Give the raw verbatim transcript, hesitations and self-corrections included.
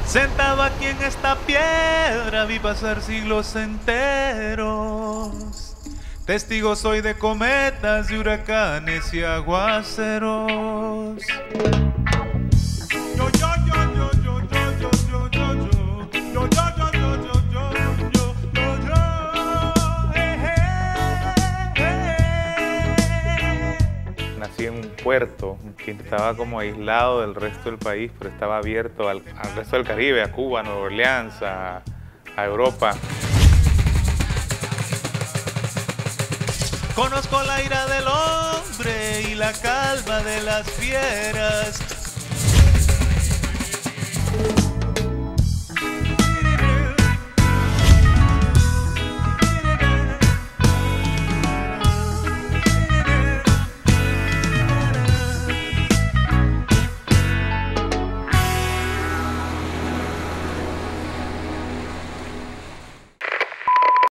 Sentado aquí en esta piedra vi pasar siglos enteros. Testigo soy de cometas, de huracanes y aguaceros. Yo, yo, yo, yo, yo, yo, yo, yo, yo, yo, yo, yo, yo, yo, yo, yo, yo, yo, yo, eh, eh, eh. Nací en un puerto que estaba como aislado del resto del país, pero estaba abierto al, al resto del Caribe, a Cuba, a Nueva Orleans, a, a Europa. Conozco la ira del hombre y la calma de las fieras.